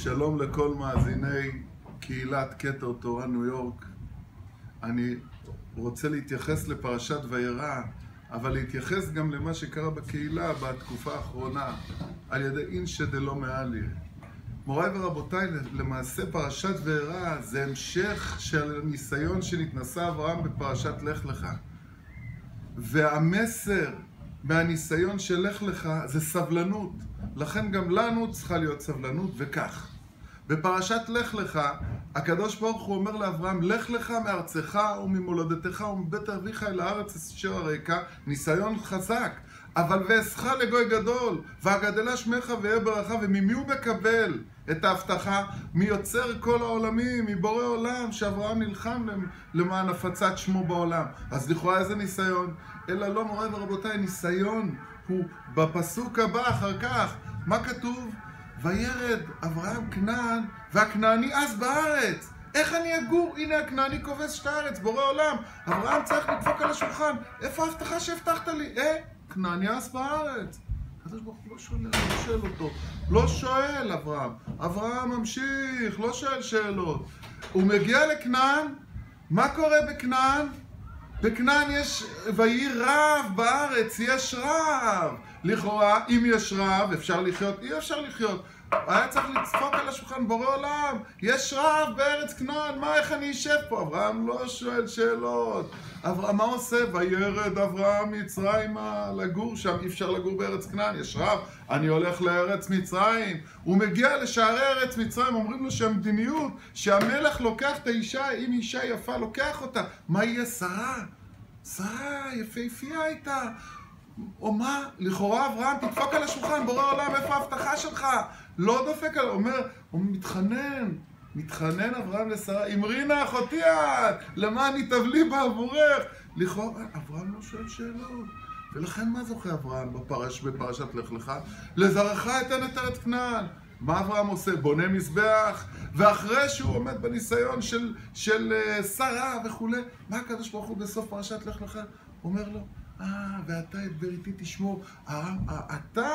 שלום לכל מאזיני קהילת כתר תורה ניו יורק. אני רוצה להתייחס לפרשת וירא, אבל להתייחס גם למה שקרה בקהילה בתקופה האחרונה על ידי אינשא דלא מעלי. מוריי ורבותיי, למעשה פרשת וירא זה המשך של ניסיון שנתנסה אברהם בפרשת לך לך. והמסר מהניסיון של לך לך זה סבלנות. לכן גם לנו צריכה להיות סבלנות, וכך. בפרשת לך לך, הקדוש ברוך הוא אומר לאברהם, לך לך מארצך וממולדתך ומבית אביך אל הארץ אשר אראך, ניסיון חזק. אבל ואעשך לגוי גדול, ואגדלה שמך ואהיה ברכה. וממי הוא מקבל את ההבטחה? מיוצר כל העולמים, מבורא עולם, שאברהם נלחם למען הפצת שמו בעולם. אז לכאורה איזה ניסיון? אלא לא, מוריי ורבותיי, ניסיון הוא בפסוק הבא אחר כך. מה כתוב? וירד אברהם כנען, והכנעני אז בארץ. איך אני אגור? הנה הכנעני כובש את הארץ, בורא עולם. אברהם צריך לדפוק על השולחן. איפה ההבטחה שהבטחת לי? כנעני אז בארץ. הקדוש ברוך הוא לא שואל אותו. לא שואל אברהם. אברהם ממשיך, לא שואל שאלות. הוא מגיע לכנען. מה קורה בכנען? בכנען יש, ויהי רב בארץ, יש רב. לכאורה, אם יש רב, אפשר לחיות, אי אפשר לחיות. היה צריך לצפוק על השולחן, בורא עולם, יש רב בארץ כנען, איך אני אשב פה? אברהם לא שואל שאלות. אברהם, מה עושה? וירד אברהם מצרימה לגור שם, אי אפשר לגור בארץ כנען, יש רב, אני הולך לארץ מצרים. הוא מגיע לשערי ארץ מצרים, אומרים לו שהמדיניות, שהמלך לוקח את האישה, אם אישה יפה לוקח אותה. מה יהיה? שרה? שרה יפהפייה הייתה. או מה? לכאורה אברהם, תדפוק על השולחן, בורא עולם, איפה ההבטחה שלך? לא דופק על... הוא מתחנן אברהם לשרה, אמרי נא אחותי את, למען היא תבלי בעבורך. לכאורה, אברהם לא שואל שאלות. ולכן מה זוכה אברהם בפרשת לך לך? לזרעך אתן את ארץ כנען. מה אברהם עושה? בונה מזבח, ואחרי שהוא עומד בניסיון של שרה וכו', מה הקדוש ברוך הוא בסוף פרשת לך לך? אומר לו, ואתה את בריתי תשמור. אתה,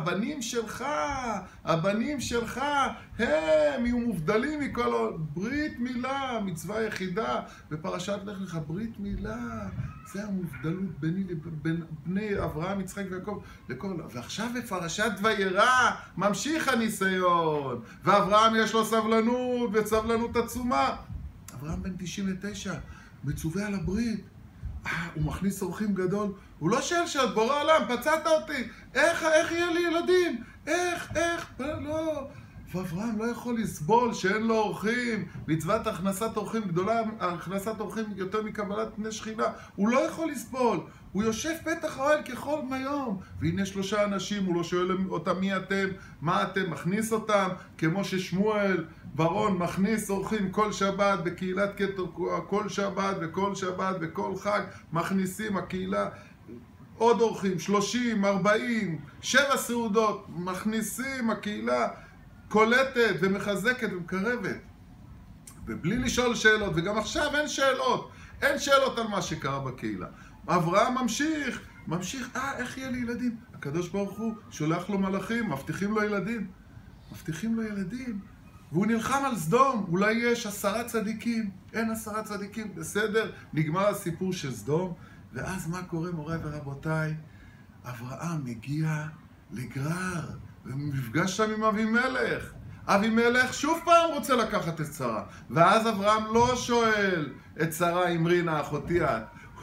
הבנים שלך, הם יהיו מובדלים מכל ברית מילה, מצווה יחידה. בפרשת לך לך, ברית מילה, זה המובדלות בין בני אברהם, יצחק ויעקב לכל. ועכשיו בפרשת וירא ממשיך הניסיון, ואברהם יש לו סבלנות, וסבלנות עצומה. אברהם בן 99, מצווה על הברית. הוא מכניס אורחים גדול, הוא לא שואל שאת בורא עולם, פצעת אותי, איך יהיה לי ילדים? איך? לא. ואברהם לא יכול לסבול שאין לו אורחים, מצוות הכנסת אורחים גדולה, הכנסת אורחים יותר מקבלת פני שכינה, הוא לא יכול לסבול, הוא יושב פתח האוהל ככל היום, והנה 3 אנשים, הוא לא שואל אותם מי אתם, מה אתם, מכניס אותם, כמו ששמואל ברון מכניס אורחים כל שבת בקהילת כתר, כל שבת וכל שבת וכל חג, מכניסים הקהילה עוד אורחים, 30, 40, 7 סעודות, מכניסים הקהילה, קולטת ומחזקת ומקרבת, ובלי לשאול שאלות. וגם עכשיו אין שאלות על מה שקרה בקהילה. אברהם ממשיך, איך יהיה לי ילדים? הקדוש ברוך הוא שולח לו מלאכים, מבטיחים לו ילדים, והוא נלחם על סדום. אולי יש 10 צדיקים, אין 10 צדיקים, בסדר, נגמר הסיפור של סדום. ואז מה קורה, מוריי ורבותיי? אברהם מגיע לגרר, ומפגש שם עם אבימלך. אבימלך שוב פעם רוצה לקחת את שרה. ואז אברהם לא שואל את שרה, אמרי נא אחותי את.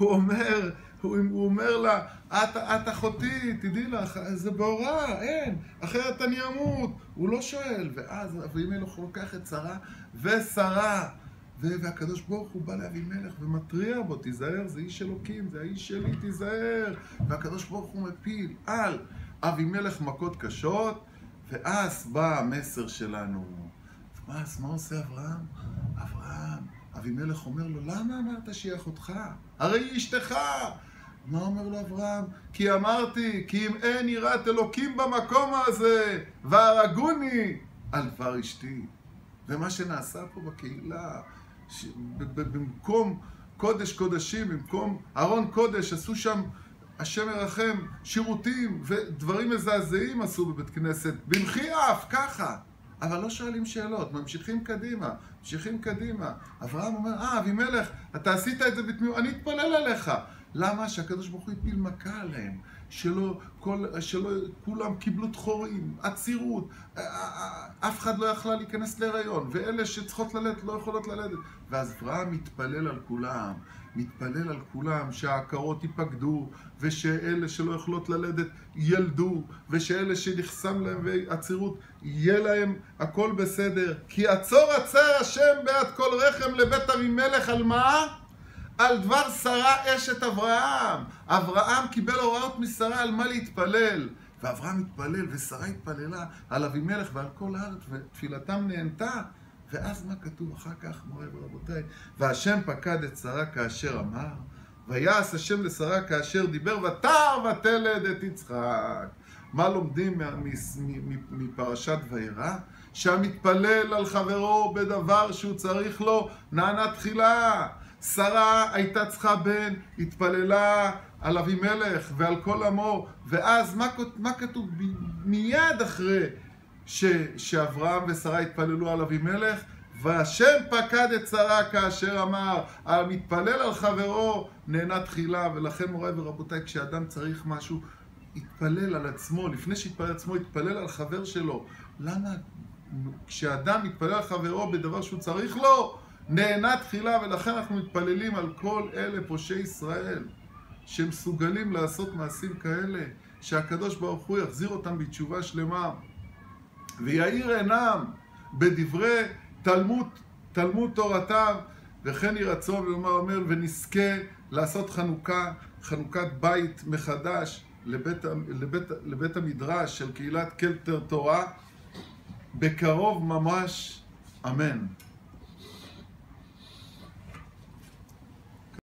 הוא אומר לה, את אחותי, תדעי לך, זה בהוראה, אין, אחרת אני אמות. הוא לא שואל. ואז אבימלך לוקח את שרה ושרה. והקדוש ברוך הוא בא לאבימלך ומטריע בו, תיזהר, זה איש אלוקים, זה האיש שלי, תיזהר. והקדוש ברוך הוא מפיל על אבימלך מכות קשות, ואז בא המסר שלנו. אז מה עושה אברהם? אבימלך אומר לו, למה אמרת שהיא אחותך? הרי היא אשתך. מה אומר לו אברהם? כי אמרתי, כי אם אין יראת אלוקים במקום הזה, והרגוני על דבר אשתי. ומה שנעשה פה בקהילה, במקום קודש קודשים, במקום ארון קודש, עשו שם השם ירחם, שירותים ודברים מזעזעים עשו בבית כנסת, במחי אף, ככה. אבל לא שואלים שאלות, ממשיכים קדימה. אברהם אומר, אבימלך, אתה עשית את זה בתמימות, אני אתפלל עליך. למה? שהקדוש ברוך הוא הפיל מכה עליהם, שלא כולם קיבלו דחורים, עצירות, אף אחד לא יכלה להיכנס להיריון, ואלה שצריכות ללדת לא יכולות ללדת. ואז אברהם מתפלל על כולם שהעקרות ייפקדו, ושאלה שלא יכולות ללדת ילדו, ושאלה שנחסם להם ועצירות יהיה להם הכל בסדר. כי עצור השם בעד כל רחם לבית אבימלך על מה? על דבר שרה אשת אברהם. אברהם קיבל הוראות משרה על מה להתפלל, ואברהם התפלל ושרה התפללה על אבימלך ועל כל הארץ, ותפילתם נענתה. ואז מה כתוב אחר כך, מורי ורבותיי? והשם פקד את שרה כאשר אמר, ויעש השם לשרה כאשר דיבר, ותער ותלד את יצחק. מה לומדים מפרשת וירא? שהמתפלל על חברו בדבר שהוא צריך לו נענה תחילה. שרה הייתה צריכה בן, התפללה על אבימלך ועל כל עמו, ואז מה כתוב מיד אחרי שאברהם ושרה התפללו על אבימלך? והשם פקד את שרה כאשר אמר, המתפלל על חברו נענה תחילה. ולכן מוריי ורבותיי, כשאדם צריך משהו, יתפלל על עצמו, לפני שיתפלל על עצמו, יתפלל על חבר שלו. למה? כשאדם מתפלל על חברו בדבר שהוא צריך לו, נענה תחילה. ולכן אנחנו מתפללים על כל אלה פושעי ישראל שמסוגלים לעשות מעשים כאלה, שהקדוש ברוך הוא יחזיר אותם בתשובה שלמה ויאיר עינם בדברי תלמוד תורתם, וכן יהי רצון ואומר ונזכה לעשות חנוכת בית מחדש לבית המדרש של קהילת קלטר תורה בקרוב ממש, אמן.